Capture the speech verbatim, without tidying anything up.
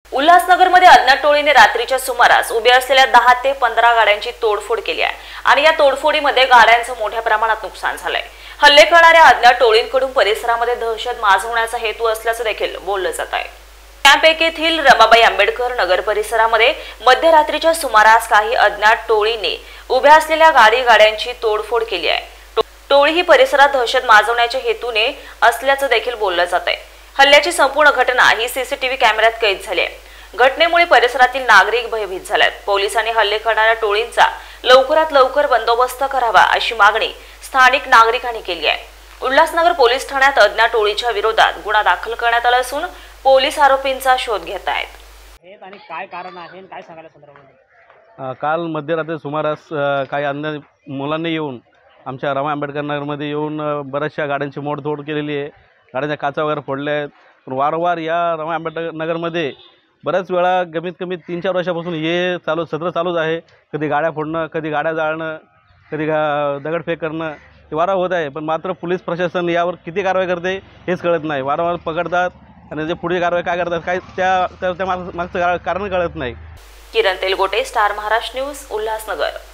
उल्हासनगरमध्ये अज्ञात टोळीने रात्रीच्या सुमारास उभ्या असलेल्या दहा ते पंधरा गाड्यांची तोडफोड केली आहे आणि या तोडफोडीमध्ये गाड्यांचं मोठ्या प्रमाणात नुकसान झालंय। हल्ले करणाऱ्या अज्ञात टोळींकडून परिसरामध्ये दहशत माजवण्याचा हेतू असल्याचं देखील बोललं जात आहे। त्यापैकीतील रमाबाई आंबेडकर नगर परिसरामध्ये मध्यरात्रीच्या सुमारास काही अज्ञात टोळीने उभ्या असलेल्या गाडी गाड्यांची तोडफोड केली आहे। टोळी ही परिसरात दहशत माजवण्याच्या हेतूने असल्याचं देखील बोललं जात आहे। हल्ल्याची संपूर्ण घटना ही सीसीटीव्ही कॅमेऱ्यात कैद झाली आहे। घटनेमुळे परिसरातील नागरिक भयभीत झालेत। पोलिसांनी हल्ले करणाऱ्या टोळींचा लवकरात लवकर बंदोबस्त करावा अशी मागणी स्थानिक नागरिकांनी केली आहे। उल्हासनगर पोलीस ठाण्यात अज्ञात टोळीच्या विरोधात गुन्हा दाखल करण्यात आला असून पोलीस आरोपींचा शोध घेत आहेत। आणि काय कारण आहे काय सांगायला संदर्भात? काल मध्यरात्री सुमारास काही अन्य मुलांनी येऊन आमच्या रमा आंबेडकर नगरमध्ये येऊन बऱ्याचशा गाड्यांची मोडतोड केलेली आहे। गाड्यांच्या काचा वगैरे फोडल्या आहेत। पण वारंवार या रमा आंबेडकर नगरमध्ये बऱ्याच वेळा कमीत कमी तीन चार वर्षापासून हे चालू सत्र चालूच आहे। कधी गाड्या फोडणं, कधी गाड्या जाळणं, कधी गा दगडफेक करणं हे वारंवार होत आहे। पण मात्र पोलीस प्रशासन यावर किती कारवाई करते हेच कळत नाही। वारंवार पकडतात आणि जे पुढे कारवाई काय करतात काय त्या त्या मागचं कारण कळत नाही। Kiran Telgote, star Maharashtra news, Ulhasnagar.